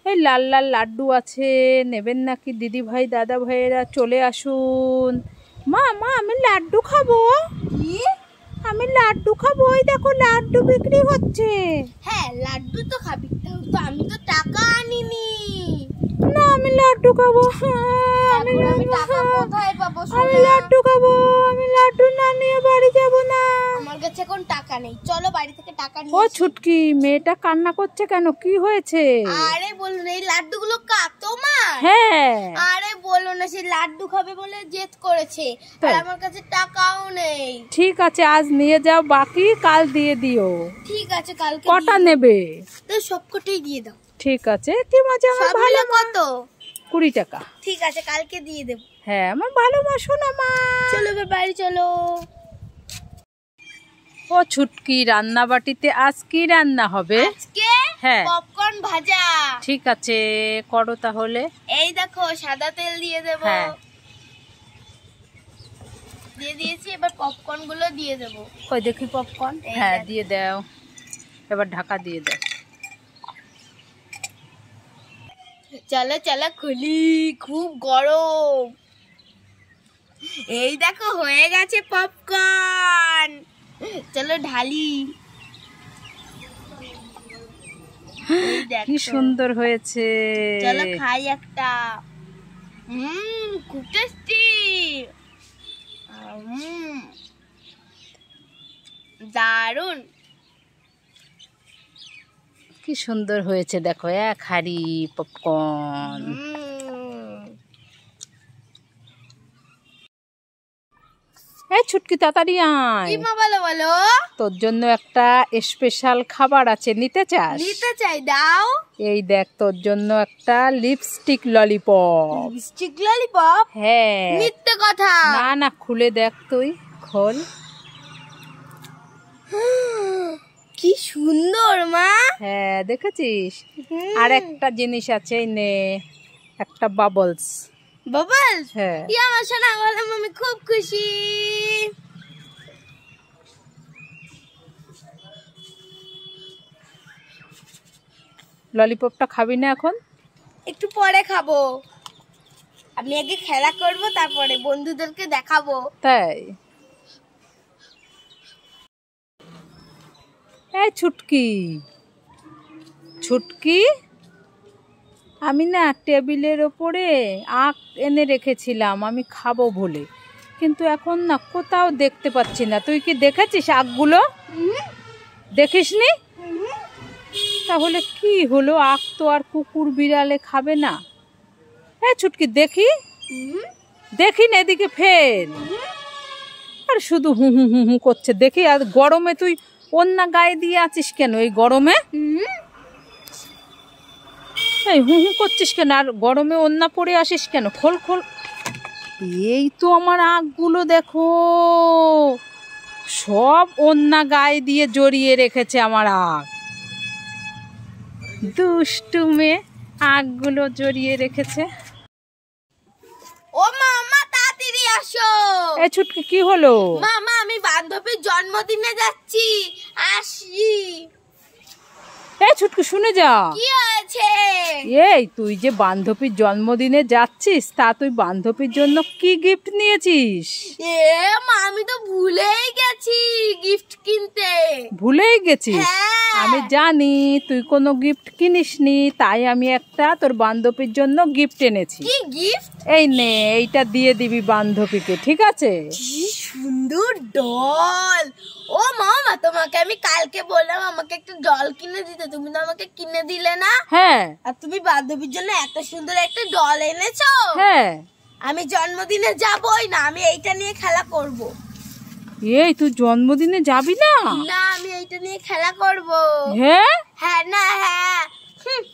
এই লাল লাল লাড্ডু আছে, নেবেন নাকি দিদি ভাই দাদা ভাইয়েরা? চলে আসুন। মা মা আমি লাড্ডু খাবো। কি? আমি লাড্ডু খাবো। ওই দেখো লাড্ডু বিক্রি হচ্ছে। হ্যাঁ লাড্ডু তো খাবি, তো আমি তো টাকা আনিনি। না আমি লাড্ডু খাবো। আমি টাকা কোথায় পাবো? আমি লাড্ডু খাবো। আমি লাড্ডু না নিয়ে বাড়ি যাব না। আমার কাছে এখন টাকা নেই, চলো বাড়ি থেকে টাকা নিয়ে। ও ছুটকি, মেয়েটা কান্না করছে কেন? কি হয়েছে? আরে বলুন, এই লাড্ডুগুলো তোমার? হ্যাঁ। আরে বলো না, সেই লাড্ডু খাবে বলে জেদ করেছে, আর আমার কাছে টাকাও নেই। ঠিক আছে আজ নিয়ে যাও, বাকি কাল দিয়ে দিও। ঠিক আছে কালকে। কটা নেবে? তো সবকটাই দিয়ে দাও। ঠিক আছে। কি মজা। আমার ভালো। কত? 20 টাকা। ঠিক আছে কালকে দিয়ে দেব। হ্যাঁ আমার ভালোবাসো না মা। চলো এবার বাড়ি চলো। ও ছুটকি, রান্না বাটিতে আজ কি রান্না হবে? আজকে হ্যাঁ পপকর্ন ভাজা। ঠিক আছে করো তাহলে। এই দেখো সাদা তেল দিয়ে দেব। হ্যাঁ দিয়ে দিয়েছি, এবার পপকর্ন গুলো দিয়ে দেব। কই দেখি পপকর্ন। হ্যাঁ দিয়ে দাও, এবার ঢাকা দিয়ে দাও। চলো চলো খুলি, খুব গরম। এই দেখো হয়ে গেছে পপকর্ন, চলো ঢালি। কি সুন্দর হয়েছে। চলো খাই একটা। খুব টেস্টি। দারুন। কি সুন্দর হয়েছে দেখো, এক হাঁড়ি পপকর্ন। এই ছুটকি তাড়াতাড়ি আয়। কি মা বলো বলো? তোর জন্য একটা স্পেশাল খাবার আছে, নিতে চাস? নিতে চাই, দাও। এই দেখ তোর জন্য একটা লিপস্টিক ললিপপ। Lipstick lollipop? হ্যাঁ। মিথ্যে কথা। না না খুলে দেখ, তুই খোল। কি সুন্দর মা। হ্যাঁ দেখেছিস? আর একটা জিনিস আছে, এই নে একটা বাবলস। বাবলস? হ্যাঁ। কি আমার শোনা বললাম, আমি খুব খুশি। ললিপপটা খাবি না এখন? একটু পরে খাবো। আমি আগে খেলা করব, তারপরে বন্ধুদেরকে দেখাবো। তাই? এই ছুটকি, ছুটকি আমি না টেবিলের ওপরে আখ এনে রেখেছিলাম আমি খাবো বলে, কিন্তু এখন না কোথাও দেখতে পাচ্ছি না। তুই কি দেখেছিস আখগুলো? দেখিসনি? তাহলে কি হলো? আখ তো আর কুকুর বিড়ালে খাবে না। এই ছুটকি দেখি, দেখি না এদিকে ফের। আর শুধু হু হু হু হু করছে দেখি। আর গরমে তুই ওন্না গায়ে দিয়ে আছিস কেন এই গরমে? এই হু হু করছিস কেন? আর গরমে ওন্না পরে আসিস কেন? খোল খোল। এই তো আমার আখগুলো দেখো, সব ওন্না গায়ে দিয়ে জড়িয়ে রেখেছে আমার আখ। দুষ্টু মেয়ে আখগুলো জড়িয়ে রেখেছে। ও মামা তাড়াতাড়ি আসো। এই ছুটকি কি হলো? মামা আমি বান্ধবীর জন্মদিনে যাচ্ছি, আসি। এই ছুটকি শুনে যা। কি হয়েছে? এই তুই যে বান্ধবীর জন্মদিনে যাচ্ছিস, তা তুই বান্ধবীর জন্য কি গিফট নিয়েছিস? মা আমি তো ভুলেই গেছি গিফট কিনতে। ভুলেই গেছিস? হ্যাঁ। আমি জানি তুই কোনো গিফট কিনিসনি, তাই আমি একটা তোর বান্ধবীর জন্য গিফট এনেছি। কি গিফট? এই নে, এইটা দিয়ে দিবি বান্ধবীকে, ঠিক আছে? কি সুন্দর ডল। ও মামা তোমাকে আমি কালকে বললাম আমাকে একটা ডল কিনে দিতে, তুমি তো আমাকে কিনে দিলে না। হ্যাঁ। আর তুমি বান্ধবীর জন্য এত সুন্দর একটা ডল এনেছো। হ্যাঁ। আমি জন্মদিনে যাবই না, আমি এইটা নিয়ে খেলা করব। এই তুই জন্মদিনে যাবি না? না আমি এইটা নিয়ে খেলা করব। হ্যাঁ? হ্যাঁ না হ্যাঁ।